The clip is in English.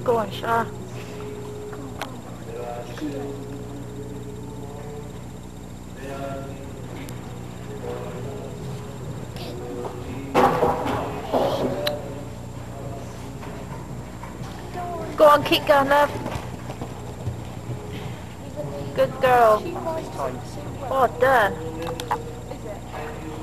Go on, Shah. Go on, keep going, love. Good girl. Oh, done.